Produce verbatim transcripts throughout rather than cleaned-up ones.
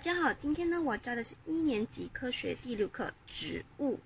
家好，今天呢我教的是一年级科学第六课植物。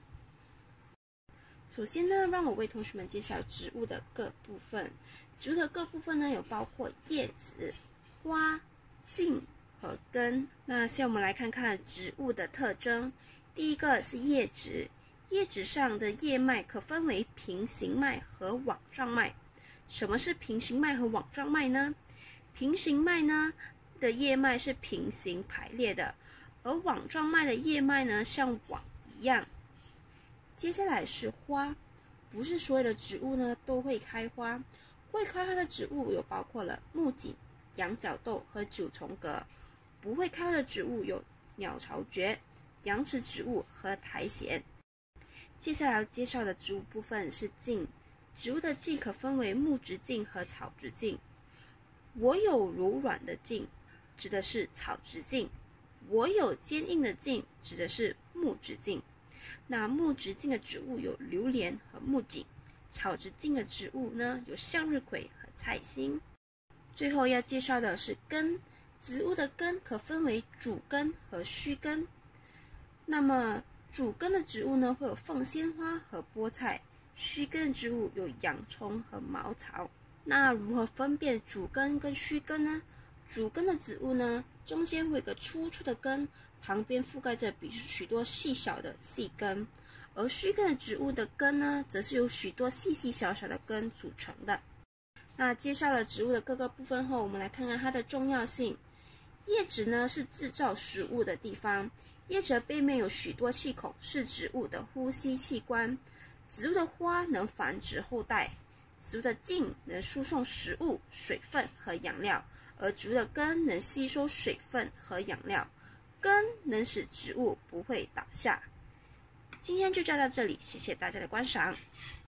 首先呢，让我为同学们介绍植物的各部分。植物的各部分呢有包括叶子、花、茎和根。那先我们来看看植物的特征。第一个是叶质，叶质上的叶脉可分为平行脉和网状脉。什么是平行脉和网状脉呢？平行脉呢的叶脉是平行排列的，而网状脉的叶脉呢像网一样。接下来是花，不是所有的植物呢都会开花，会开花的植物有包括了木槿、羊角豆和九重葛，不会开花的植物有鸟巢蕨、羊齿植物和苔藓。接下来要介绍的植物部分是茎，植物的茎可分为木质茎和草质茎。我有柔软的茎，指的是草质茎；我有坚硬的茎，指的是木质茎。那木质茎的植物有榴莲和木槿，草质茎的植物呢有向日葵和菜心。最后要介绍的是根，植物的根可分为主根和须根。那么主根的植物呢会有凤仙花和菠菜，须根的植物有洋葱和茅草。那如何分辨主根跟须根呢？主根的植物呢，中间会有个粗粗的根，旁边覆盖着比许多细小的细根；而须根的植物的根呢，则是由许多细细小小的根组成的。那介绍了植物的各个部分后，我们来看看它的重要性。叶质呢是制造食物的地方，叶子的背面有许多气孔，是植物的呼吸器官。植物的花能繁殖后代。植物的茎能输送食物、水分和养料，而植物的根能吸收水分和养料，根能使植物不会倒下。今天就教到这里，谢谢大家的观赏。